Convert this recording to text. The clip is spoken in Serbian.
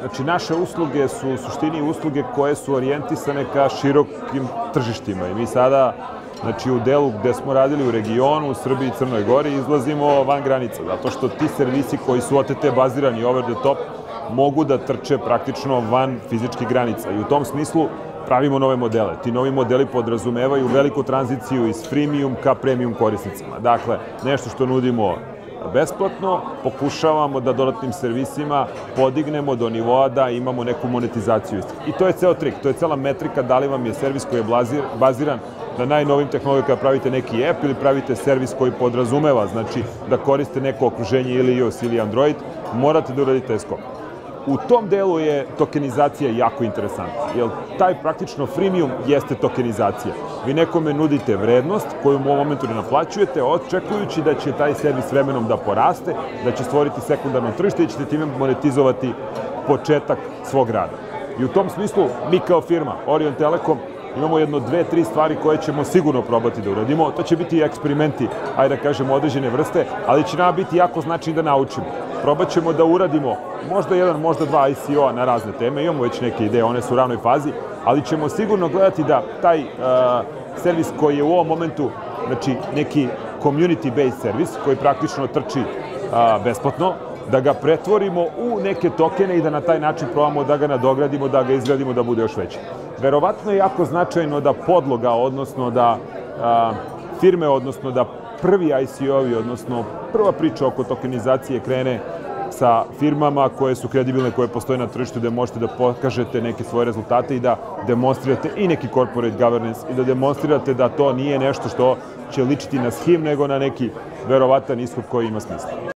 Znači, naše usluge su u suštini usluge koje su orijentisane ka širokim tržištima i mi sada, znači, u delu gde smo radili u regionu, u Srbiji i Crnoj Gori, izlazimo van granica, zato što ti servisi koji su OTT bazirani over the top mogu da trče praktično van fizičkih granica i u tom smislu pravimo nove modele. Ti novi modeli podrazumevaju veliku tranziciju iz freemium ka premium korisnicima. Dakle, nešto što nudimo besplatno, pokušavamo da dodatnim servisima podignemo do nivoa da imamo neku monetizaciju. I to je ceo trik, to je cela metrika da li vam je servis koji je baziran na najnovim tehnologijama kada pravite neki app ili pravite servis koji podrazumeva, znači da koriste neko okruženje ili iOS ili Android, morate da uradite skok. U tom delu je tokenizacija jako interesantna, jer taj praktično freemium jeste tokenizacija. Vi nekome nudite vrednost koju u ovom momentu ne naplaćujete, očekujući da će taj servis vremenom da poraste, da će stvoriti sekundarno tržište i ćete time monetizovati početak svog rada. I u tom smislu mi kao firma Orion Telekom imamo jedno, dve, tri stvari koje ćemo sigurno probati da uradimo. To će biti eksperimenti, ajde da kažemo, određene vrste, ali će nam biti jako značajno da naučimo. Probat ćemo da uradimo možda jedan, možda dva ICO-a na razne teme. Imamo već neke ideje, one su u ranoj fazi, ali ćemo sigurno gledati da taj servis koji je u ovom momentu, znači neki community-based servis, koji praktično trči besplatno, da ga pretvorimo u neke tokene i da na taj način probamo da ga nadogradimo, da ga izgradimo, da bude još veći. Verovatno je jako značajno da podloga, odnosno da firme, odnosno da prvi ICO-vi, odnosno prva priča oko tokenizacije krene sa firmama koje su kredibilne, koje postoje na tržištu, gde možete da pokažete neke svoje rezultate i da demonstrirate i neki corporate governance i da demonstrirate da to nije nešto što će ličiti na schim, nego na neki verovatan ishod koji ima smisla.